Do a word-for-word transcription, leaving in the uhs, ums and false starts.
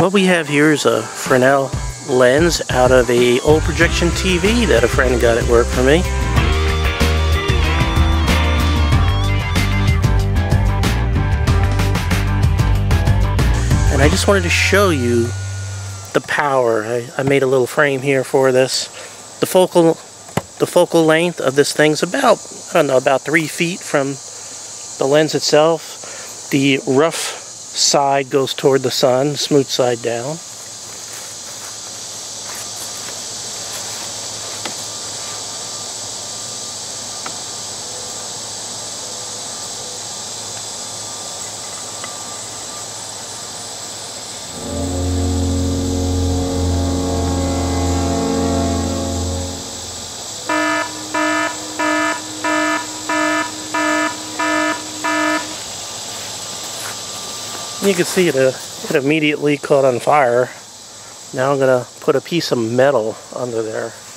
What we have here is a Fresnel lens out of a old projection T V that a friend got at work for me. And I just wanted to show you the power. I, I made a little frame here for this. The focal the focal length of this thing's about, I don't know, about three feet from the lens itself. The rough side goes toward the sun, smooth side down. You can see it, uh, it immediately caught on fire. Now I'm going to put a piece of metal under there.